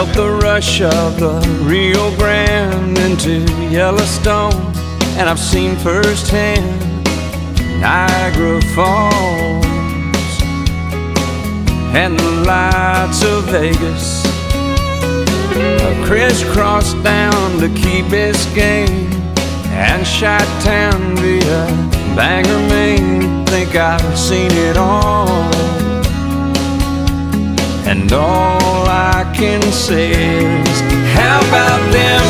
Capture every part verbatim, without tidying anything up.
Felt the rush of the Rio Grande into Yellowstone, and I've seen firsthand Niagara Falls and the lights of Vegas. I've crisscrossed down to Key Biscayne and Chi-Town via Bangor, Maine. Think I've seen it all, and all I can say is, how about them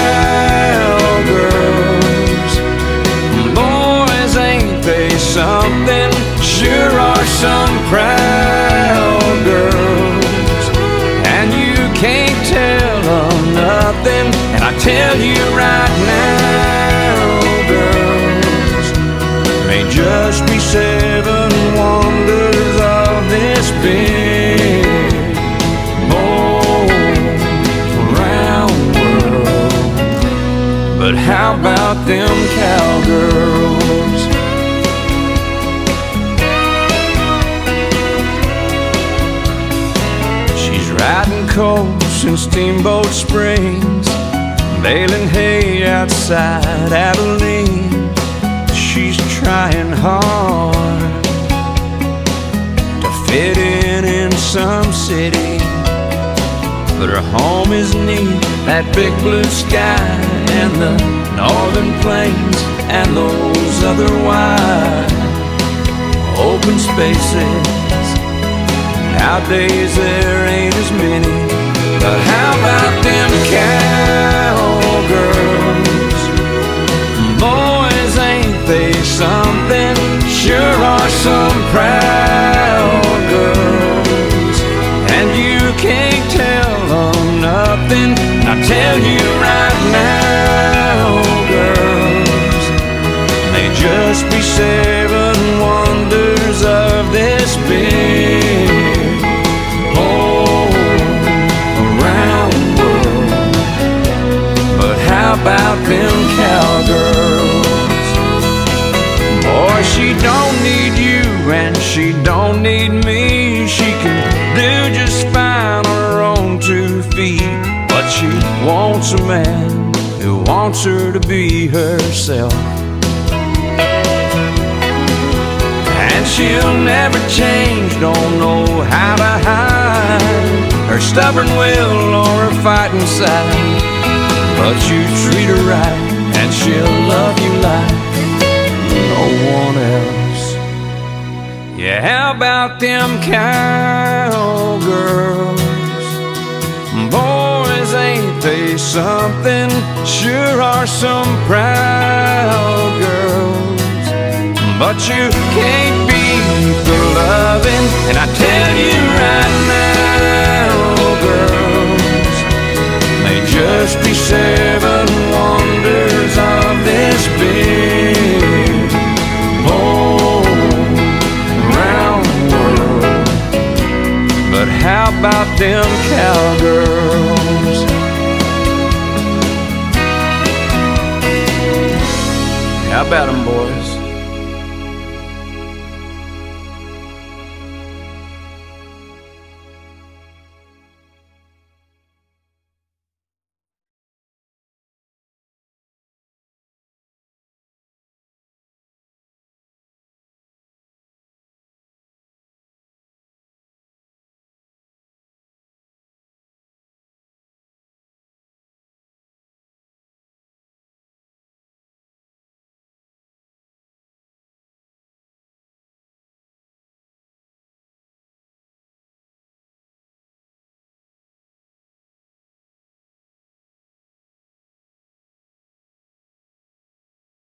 cowgirls? Boys, ain't they something? Sure are some proud girls, and you can't tell them nothing. And I tell you right now, girls, may just be seven wonders of this big but how about them cowgirls? She's riding coals in Steamboat Springs, baling hay outside Abilene. She's trying hard to fit in in some city, but her home is neath that big blue sky and the northern plains and those other wide open spaces. Nowadays there ain't as many, but how about them cowgirls? Boys, ain't they something? Sure are some proud girls, and you can't tell them nothing. I tell you right now, girls, they just be seven wonders of this big whole around world. But how about them cowgirls? Boy, she don't need you and she don't need me. She can do just fine on her own two feet, but she wants a man who wants her to be herself. And she'll never change, don't know how to hide her stubborn will or her fighting side. But you treat her right and she'll love you like no one else. Yeah, how about them cowgirls? Boys, ain't they something? Sure are some proud girls, but you can't beat the loving. And I tell you right now, girls, they just be seven wonders of this big whole round world. But how about them cowgirls? How about them, boys?